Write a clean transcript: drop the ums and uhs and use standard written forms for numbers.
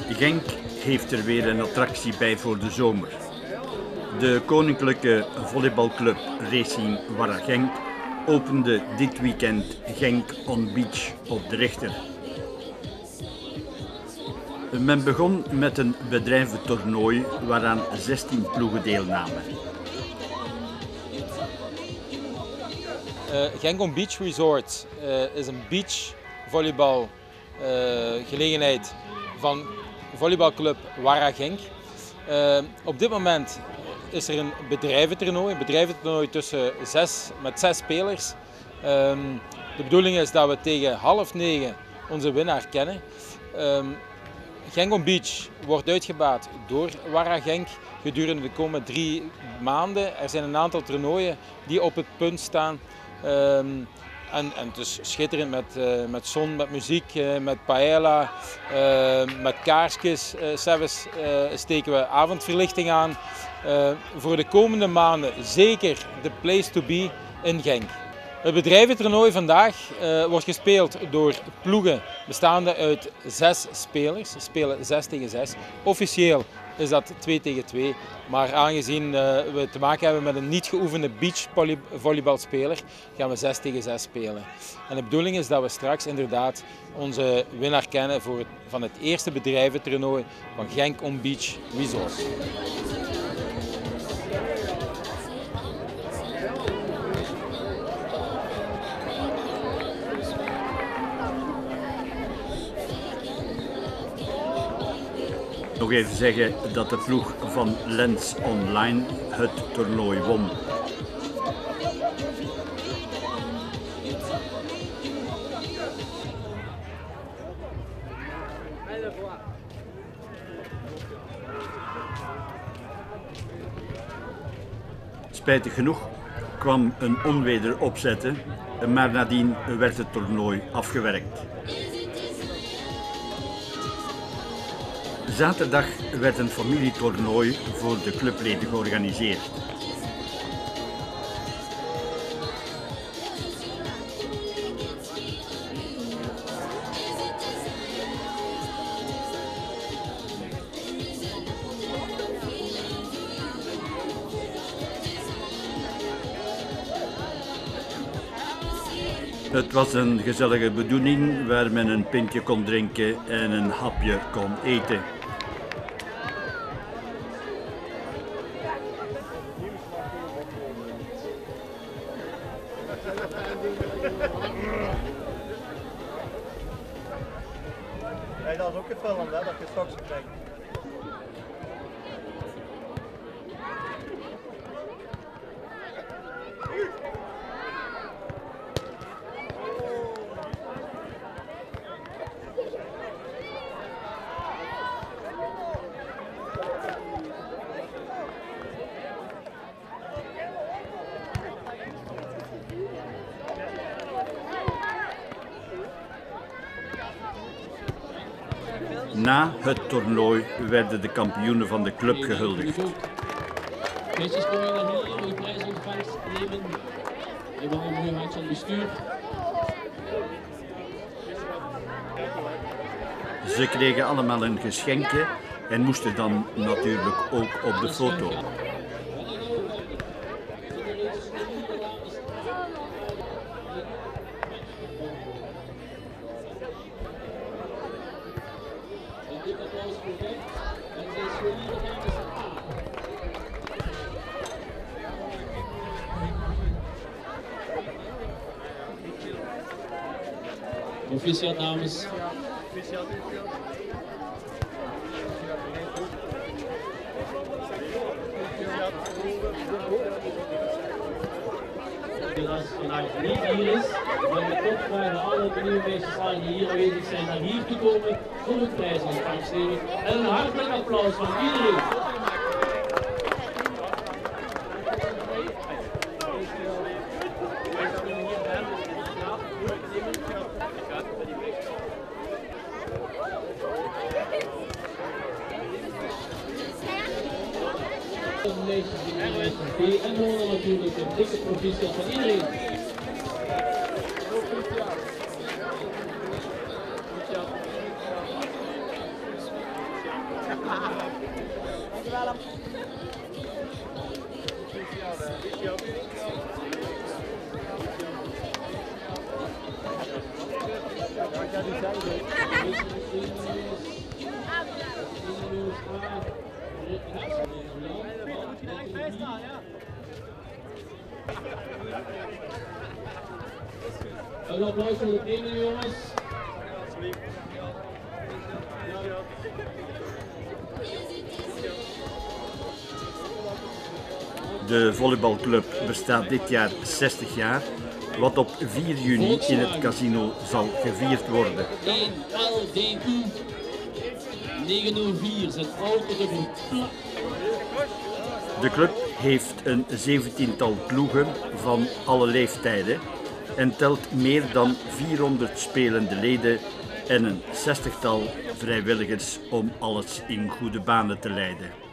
Genk heeft er weer een attractie bij voor de zomer. De koninklijke volleybalclub Racing Warra Genk opende dit weekend Genk on Beach op de Richter. Men begon met een bedrijventoernooi waaraan 16 ploegen deelnamen. Genk on Beach Resort is een beachvolleybal gelegenheid van volleybalclub Warra Genk. Op dit moment is er een bedrijventoernooi met 6 spelers. De bedoeling is dat we tegen 8:30 onze winnaar kennen. Genk on Beach wordt uitgebaat door Warra Genk gedurende de komende 3 maanden. Er zijn een aantal toernooien die op het punt staan. En het is schitterend met zon, met muziek, met paella, met kaarsjes. S'avonds steken we avondverlichting aan. Voor de komende maanden zeker de place to be in Genk. Het bedrijventoernooi vandaag wordt gespeeld door ploegen bestaande uit 6 spelers. Ze spelen 6 tegen 6. Officieel is dat 2 tegen 2. Maar aangezien we te maken hebben met een niet geoefende beachvolleybalspeler, gaan we 6 tegen 6 spelen. En de bedoeling is dat we straks inderdaad onze winnaar kennen van het eerste bedrijventoernooi van Genk on Beach Resort. Nog even zeggen dat de ploeg van Lens Online het toernooi won. Spijtig genoeg kwam een onweder opzetten, maar nadien werd het toernooi afgewerkt. Zaterdag werd een familietoernooi voor de clubleden georganiseerd. Het was een gezellige bedoeling waar men een pintje kon drinken en een hapje kon eten. Nee, dat is ook gefilmd, hè, dat je straks krijgt. Na het toernooi werden de kampioenen van de club gehuldigd. Meisjes komen naar hier, uw prijsontvangst nemen. En dan een mooi handje aan het bestuur. Ze kregen allemaal een geschenkje en moesten dan natuurlijk ook op de foto. Proficiat dames. Helaas vandaag niet hier is, maar we toch vragen alle nieuwe meisjes aan die hier aanwezig zijn naar hier te komen voor een prijsontvangst nemen. En een hartelijk applaus van iedereen. De meisjes die en horen natuurlijk een dikke proficiat van iedereen. Een applaus voor de trainer, jongens. De volleybalclub bestaat dit jaar 60 jaar, wat op 4 juni in het casino zal gevierd worden. 1 LDU 904, zijn oudere bloed. De club heeft een 17-tal ploegen van alle leeftijden en telt meer dan 400 spelende leden en een 60-tal vrijwilligers om alles in goede banen te leiden.